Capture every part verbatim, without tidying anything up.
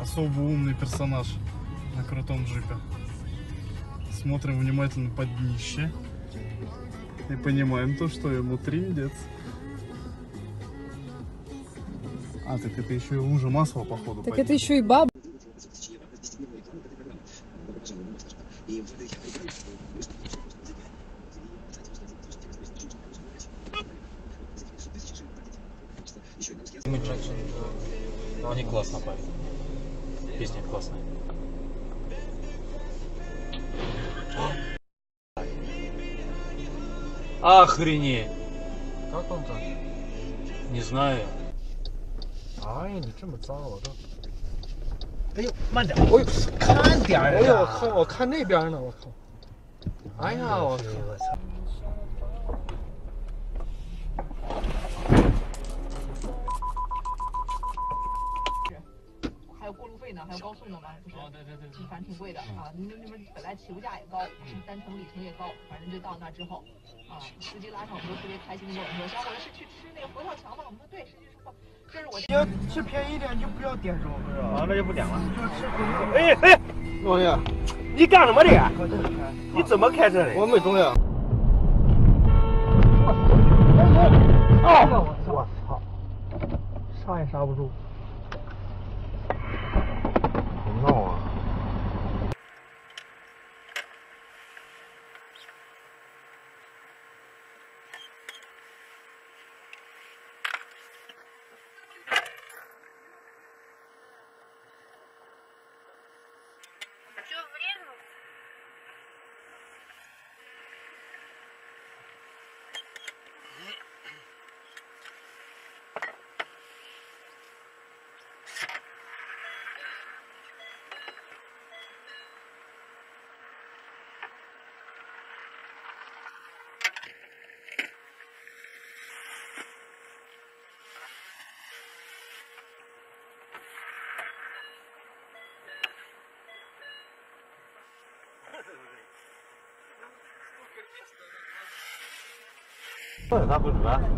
особо умный персонаж на крутом джипе. Смотрим внимательно под днище и понимаем то, что ему трындец. А, так это еще и лужа масла, походу. Так это еще и баба. Но они классно поют. Песня классная. Охренеть! Как он так? Не знаю. 哎，你这么脏，我都。哎呦，慢点！哎呦，看点儿！哎呦，我靠，我看那边呢，我靠！哎呀，我靠！我操！ 还有过路费呢，还有高速呢嘛，不是？ 哦，对对对， 反正挺贵的啊。你们那边本来起步价也高，单程里程也高，反正就到那之后，啊，司机拉上我们都特别开心的跟我说：“小伙子是去吃那个佛跳墙吗？”我们说对，是去吃佛。这是我。 要吃便宜点就不要点肉，是吧？ 啊，那就不点了。 就吃贵的。 哎哎， 老爷， 你干什么的？你怎么开车的？ 我没中呀。 啊！ 我操！我操！刹也刹不住。别闹啊！ 他不主啊。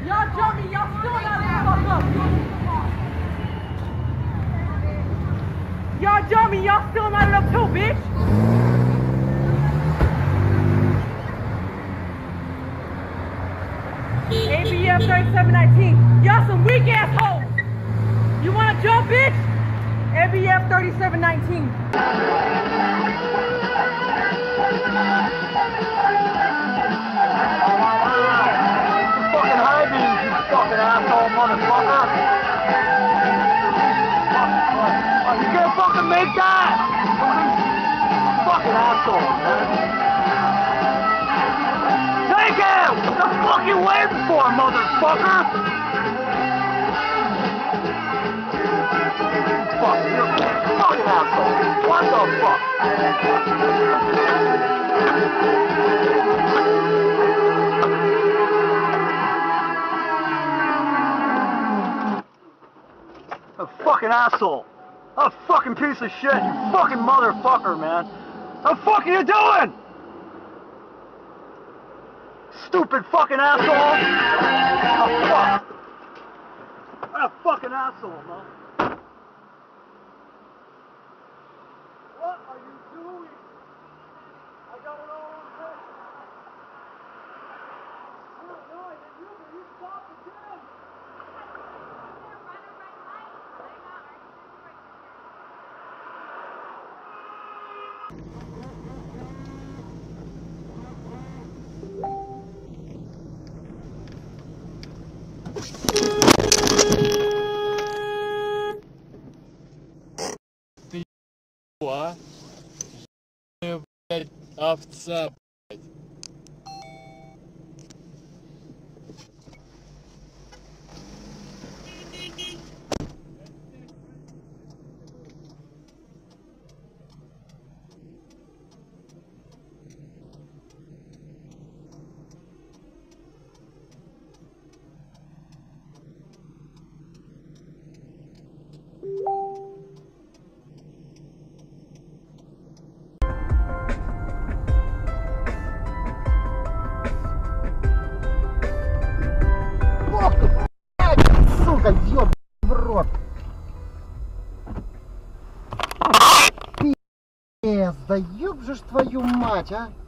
Y'all jump me, y'all still not in the fuck up. Y'all jump me, y'all still not in up too, bitch. A B F thirty-seven nineteen. Y'all some weak assholes. You wanna jump, bitch? A B F thirty-seven nineteen. Fucking high beams, you fucking asshole motherfucker! You can't fucking make that! Fucking asshole, man! Take him! What the fuck you waiting for, motherfucker? Fuck, you're a fucking asshole! What the fuck? A fucking asshole. A fucking piece of shit, you fucking motherfucker, man. What the fuck are you doing? Stupid fucking asshole. Oh, fuck. What a fucking asshole, man. What are you doing? I got it all on tape. No, no, I didn't. You, you stopped again. А? Блядь, овца, блядь. Сука, ёб в рот. Пи***ц, да ёб же ж твою мать, а.